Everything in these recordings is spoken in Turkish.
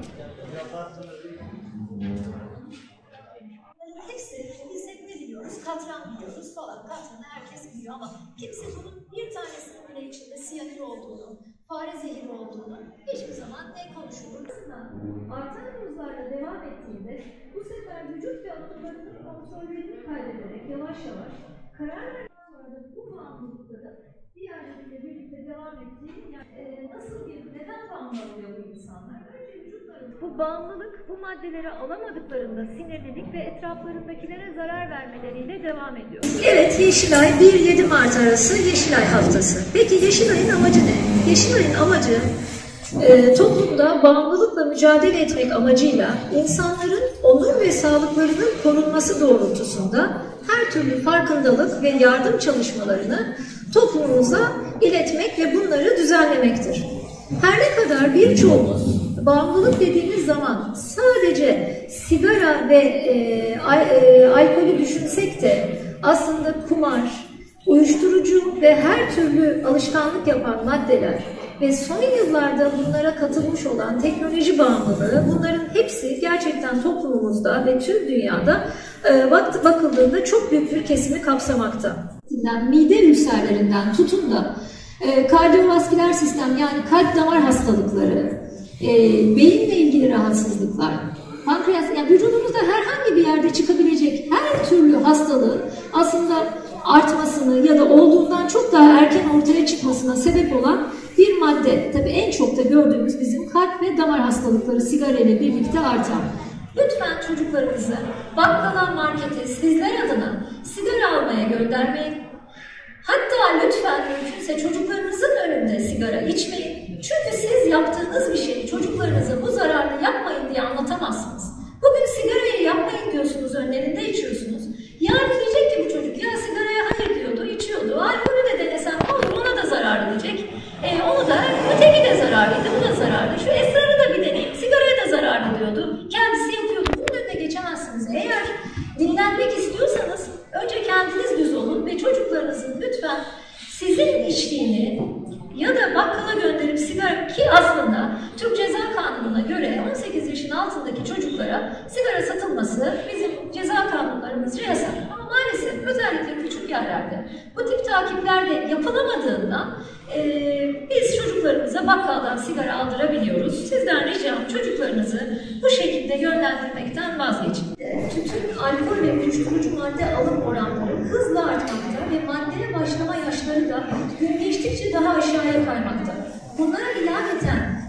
Hepsi, biz hep ne biliyoruz? Katran biliyoruz falan. Katranı herkes biliyor ama kimse bunun bir tanesinin bile içinde siyanür olduğunu, fare zehri olduğunu hiçbir zaman ne konuşulur? Artan dozlarla devam ettiğinde bu sefer vücut ve atıklarının kontrollerini kaybederek yavaş yavaş karar verdikten sonra da bu bağımlılıkları diğerleriyle birlikte devam ettiği, yani nasıl bir, neden bağımlı oluyor bu insanlar? Önce vücutları, bu bağımlılık bu maddeleri alamadıklarında sinirlilik ve etraflarındakilere zarar vermeleriyle devam ediyor. Evet, Yeşilay 1-7 Mart arası Yeşilay haftası. Peki Yeşilay'ın amacı ne? Yeşilay'ın amacı toplumda bağımlılıkla mücadele etmek amacıyla insanların onur ve sağlıklarının korunması doğrultusunda her türlü farkındalık ve yardım çalışmalarını toplumumuza iletmek ve bunları düzenlemektir. Her ne kadar birçoğumuz bağımlılık dediğimiz zaman sadece sigara ve alkolü düşünsek de aslında kumar, uyuşturucu ve her türlü alışkanlık yapan maddeler ve son yıllarda bunlara katılmış olan teknoloji bağımlılığı, bunların hepsi gerçekten toplumumuzda ve tüm dünyada bakıldığında çok büyük bir kesimi kapsamakta. Mide ülserlerinden tutun da kardiyovasküler sistem, yani kalp damar hastalıkları, beyinle ilgili rahatsızlıklar, pankreas, yani vücudumuzda herhangi bir yerde çıkabilecek her türlü hastalığın aslında artmasını ya da olduğundan çok daha erken ortaya çıkmasına sebep olan bir madde. Tabii en çok da gördüğümüz bizim kalp ve damar hastalıkları sigara ile birlikte artan. Lütfen çocuklarınızı bakkala, markete sizler adına sigara almaya göndermeyin. Hatta lütfen mümkünse çocuklarınızın önünde sigara içmeyin. Çünkü siz yaptığınız bir şeyi çocuklarınıza bu zararlı yapmayın diye anlatamazsınız. Bugün sigarayı yapmayın diyorsunuz, önlerinde içiyorsunuz. Yarın diyecek ki bu çocuk, ya sigaraya hayır diyordu, içiyordu. Alkolü de denesem olur, ona da zarar diyecek. Onu da, öteki de zararlıydı, bu da zararlı. Şu esrarı da bir deneyim, sigaraya da zararlı diyordu. Kendisi yapıyordu. Bunun önüne geçemezsiniz. Eğer dinlenmek istiyorsanız önce kendiniz düz olun ve çocuklarınızın lütfen sizin içtiğini ya da bakkala gönderip sigara, ki aslında Türk Ceza Kanunu'na göre 18 yaşın altındaki çocuklara sigara satılması bizim ceza kanunlarımızca yasak. Ama maalesef özellikle küçük yerlerde bu tip takipler de yapılamadığından biz çocuklarımıza bakkaldan sigara aldırabiliyoruz. Sizden ricam çocuklarınızı bu şekilde yönlendirmekten vazgeçin. Tütün, alkol ve uyuşturucu madde alım oranları hızla artmakta ve maddeye başlama yaşları da gün geçtikçe daha aşağıya kaymakta. Bunlara ilaveten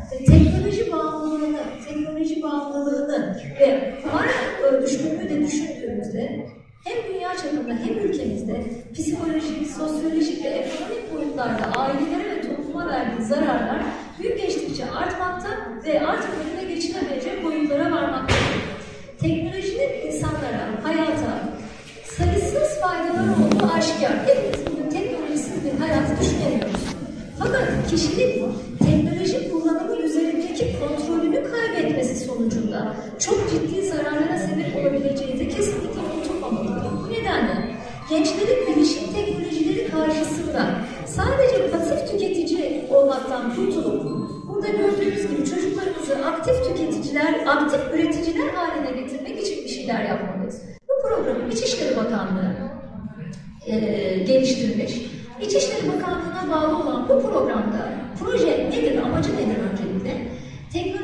teknoloji bağımlılığını ve kumar düşkünlüğü de düşündüğümüzde hem dünya çapında hem ülkemizde psikolojik, sosyolojik ve ekonomik boyutlarda ailelere ve topluma verdiği zararlar gün geçtikçe artmakta ve artık önüne geçilemeyecek boyutlara varmaktadır. Teknolojinin insanlara, hayata sayısız faydaları olduğu aşikar. Hepimiz bugün teknolojisiz bir hayat düşünemiyoruz. Fakat kişinin teknoloji kullanımı üzerindeki kontrolünü kaybetmesi sonucunda çok ciddi zararlara sebep olabileceği de kesinlikle unutulmamalıdır. Bu nedenle gençlerin bilişim teknolojileri karşısında sadece pasif tüketici olmaktan kurtulup burada gördüğünüz gibi çocuklarımızı aktif tüketiciler, aktif üreticiler haline getirmek için bir şeyler yapmalıyız. Bu programı İçişleri Bakanlığı geliştirmiş. İçişleri Bakanlığı'na bağlı olan bu programda proje nedir, amacı nedir öncelikle? Teknoloji